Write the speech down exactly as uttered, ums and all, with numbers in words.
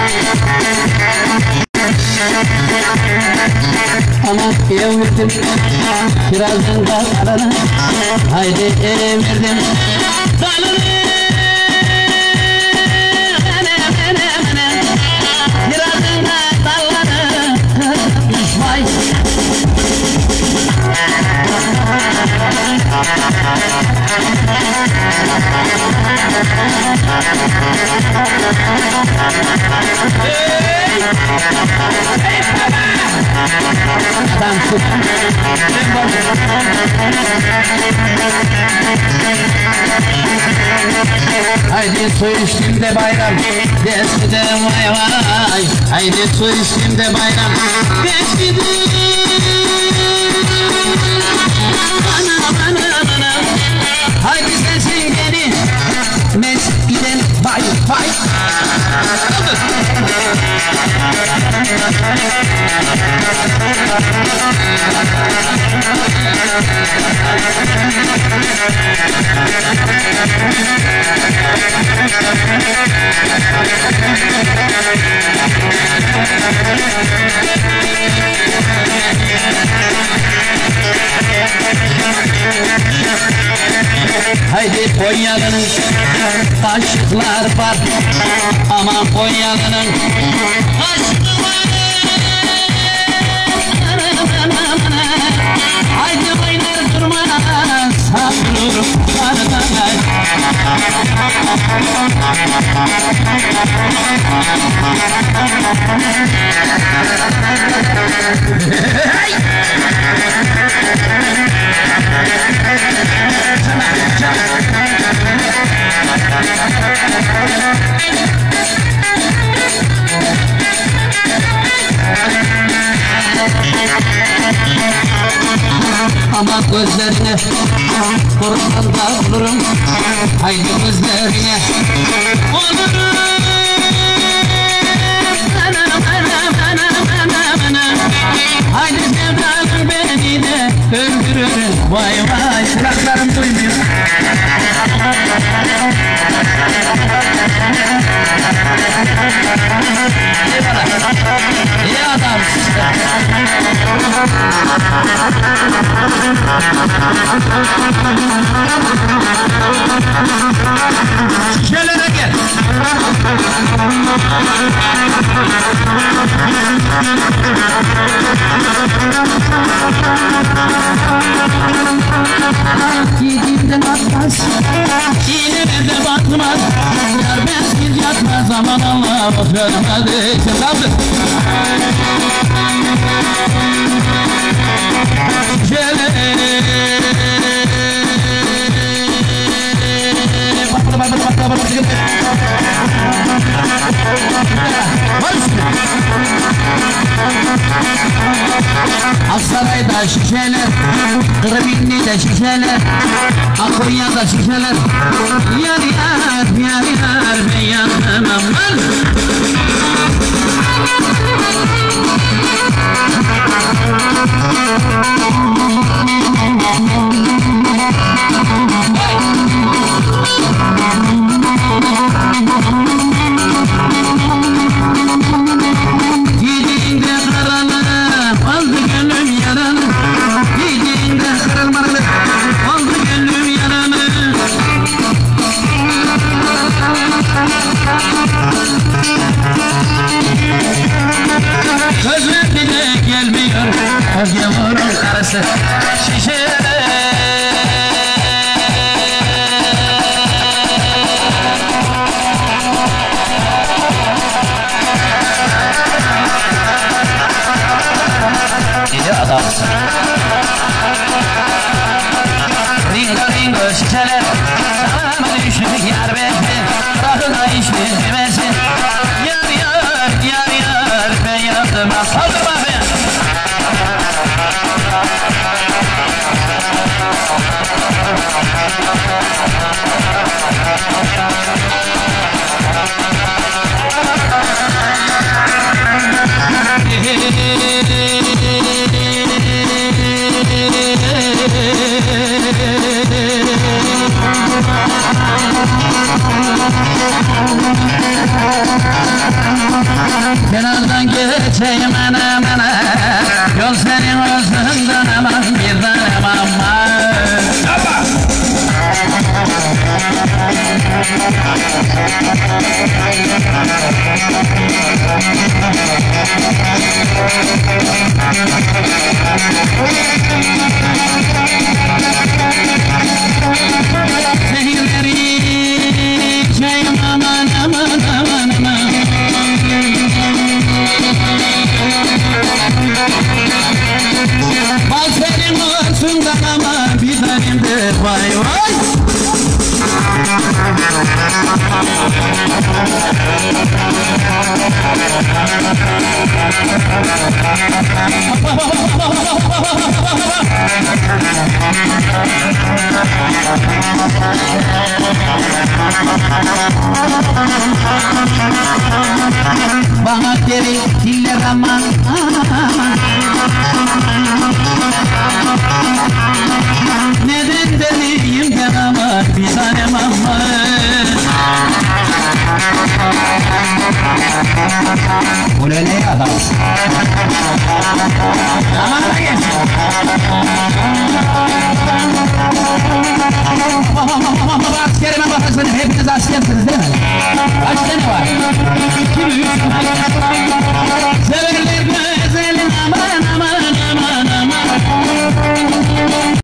Ama evirdim birazdan dallarını, haydi evirdim dalını. Birazdan dallarını vay. Haydi su içtimde bayram, deskide vay vay. Haydi su içtimde bayram, deskide. Bana bana bana. Haydi sensin beni, meskiden vay vay. Haydi Konya'nın aşıklar var, aman Konya'nın aşıklar. Haydi oynar durmaz, sabrur varlar. Hey! Ama gözlerine kurban da olurum, haydi gözlerine olurum. Haydi sevdalım beni de öldürür, vay vay. Kulaklarım duymuyor. Eyvallah, iyi adamsın. Şişelere gel. Yediğimden atmaz, iğnelerle batmaz. Yar bensiz yatmaz, aman Allah oturmadı. Sen kaldır. Aksaray'da şişeler, Kırıbinli'de şişeler, Akonya'da şişeler. Yar yar, yar yar, ben yandım aman. Yediğinde karalı, oldu gönlüm yaralı. Yediğinde kırılmalı, oldu gönlüm yaralı. Gözler bile gelmiyor, o gavurun karısı şişelere. İyi adamsın. Ringo ringo şişeler, sana mı düştük yar beni, bırakın işini demesin. Yar yar, yar yar, ben yandım, saldırma be. Kenardan geçeyim anam ana. Yol senin özünden aman bir tanem aman. Zehirleri içeyim aman aman aman aman. Bal senin olsundan ama bir tanem de vay vay. Bana geri diller aman aman. Neden deliyim ben ama bir tanem aman. Bu ne ne adam? Aman da geç. Askerime bakırsınız, hepiniz askersiniz değil mi?